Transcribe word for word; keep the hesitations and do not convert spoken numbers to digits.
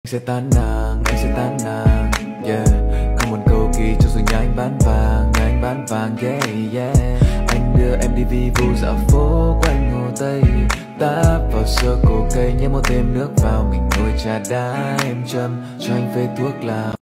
Sẽ tán nàng, anh sẽ tán nàng, yeah. Không muốn cầu kỳ cho rồi nhà anh bán vàng, nhà anh bán vàng, yeah, yeah. Anh đưa em đi vi vu dạo phố quanh hồ Tây, táp vào sơ cổ cây nhét một thêm nước vào, mình ngồi trà đá em châm cho anh phê thuốc lào.